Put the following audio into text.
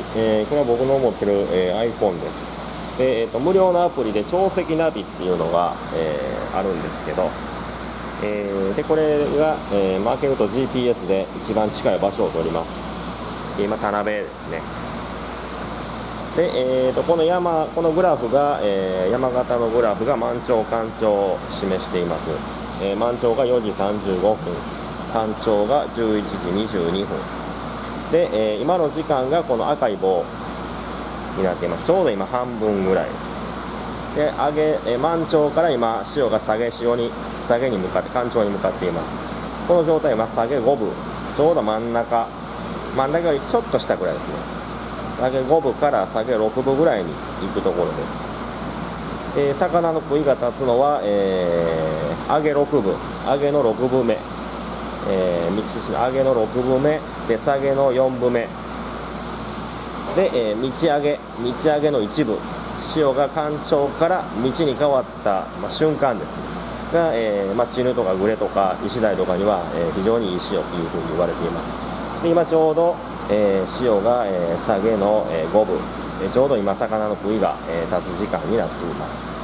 これは僕の持ってる、iPhone です。で、無料のアプリで潮汐ナビっていうのが、あるんですけど、でこれが、開けると GPS で一番近い場所を取ります。今田辺ですね。で、このグラフが、山形のグラフが満潮干潮を示しています。満潮が4時35分、干潮が11時22分で、今の時間がこの赤い棒になっています。ちょうど今半分ぐらいです。で満潮から今潮が下げに向かって干潮に向かっています。この状態は下げ5分、ちょうど真ん中よりちょっと下ぐらいですね。下げ5分から下げ6分ぐらいに行くところです。魚の杭が立つのは、上げ6分、上げの6分目、上げの6分目で下げの4分目で、道上げの一部、潮が干潮から道に変わった、瞬間ですが、チヌとかグレとかイシダイとかには、非常にいい潮というふうに言われています。で今ちょうど、潮が、下げの、5分、ちょうど今魚の杭が立つ時間になっています。